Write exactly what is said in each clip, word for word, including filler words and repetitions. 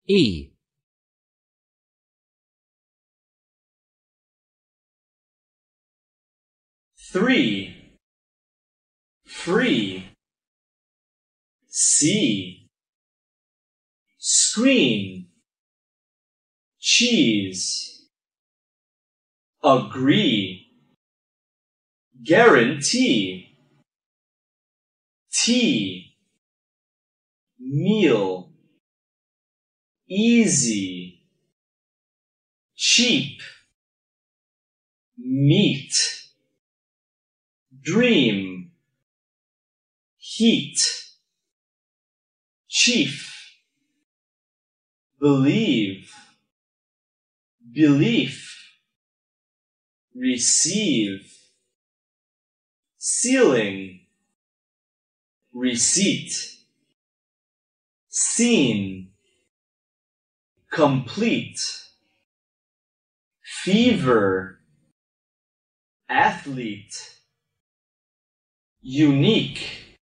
E. Three. Free. C. Screen. Cheese. Agree. Guarantee. Tea. Meal. Easy. Cheap. Meat. Dream. Heat. Chief. Believe. Belief. Receive. Ceiling. Receipt. Scene. Complete. Fever. Athlete. Unique.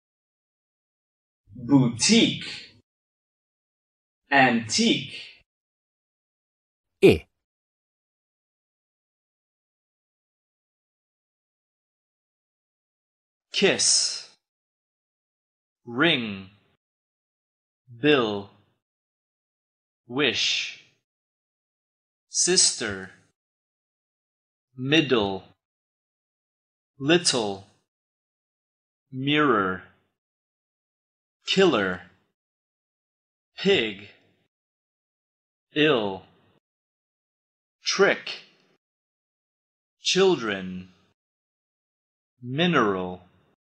Boutique. Antique. E. Kiss. Ring. Bill. Wish. Sister. Middle. Little. Mirror. Killer. Pig. Ill. Trick. Children. Mineral.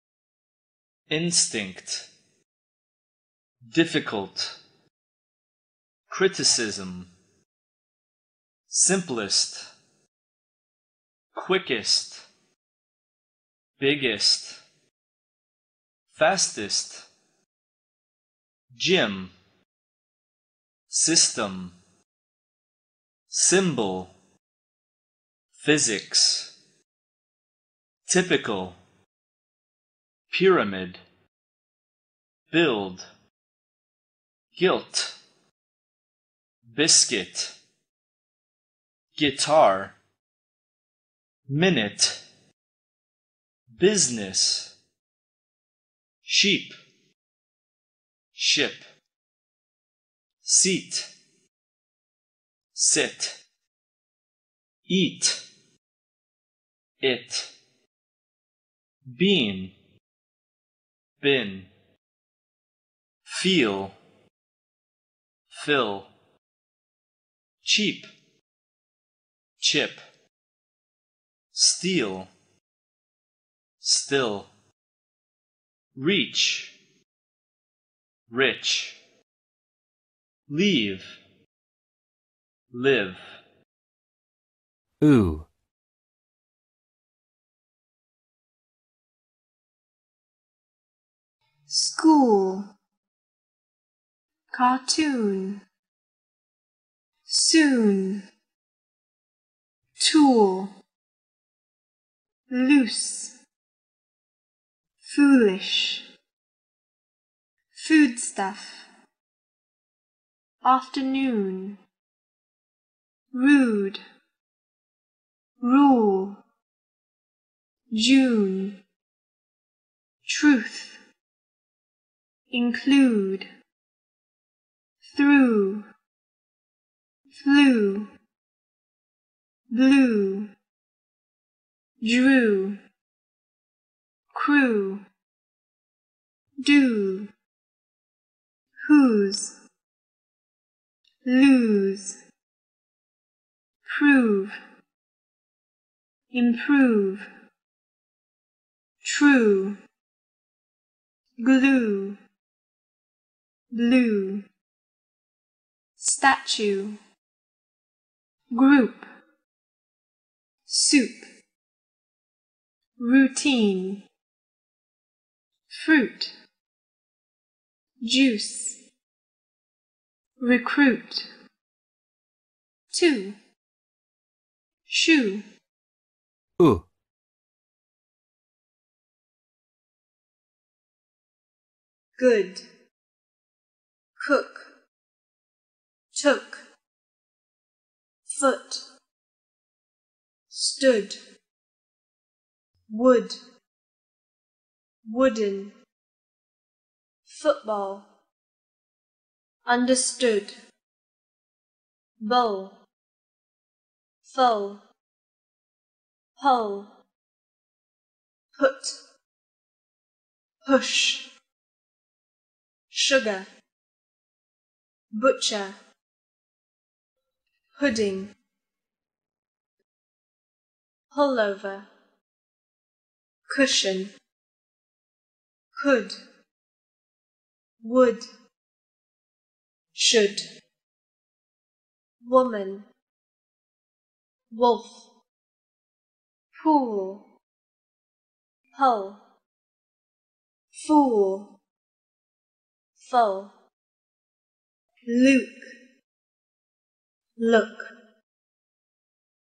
Instinct. Difficult. Criticism. Simplest. Quickest. Biggest. Fastest. Gym. System. Symbol. Physics. Typical. Pyramid. Build. Guilt. Biscuit. Guitar. Minute. Business. Sheep. Ship. Seat. Sit. Eat. It. Bean. Bin. Feel. Fill. Cheap. Chip. Steal. Still. Reach. Rich. Leave. Live. Oo. School. Cartoon. Soon. Tool. Loose. Foolish. Foodstuff. Afternoon. Rude. Rule. June. Truth. Include. Through. Flew. Blue. Drew. Crew. Do. Whose. Lose. Prove. Improve. True. Glue. Blue. Statue. Group. Soup. Routine. Fruit. Juice. Recruit. Two. Shoe. U. Good. Cook. took, foot, stood, wood, wooden, football, understood, bowl, full, pole, put, push, sugar, butcher, pudding, pullover, cushion, could, would, should, woman, wolf, pool, pull, fool, full, Luke, look.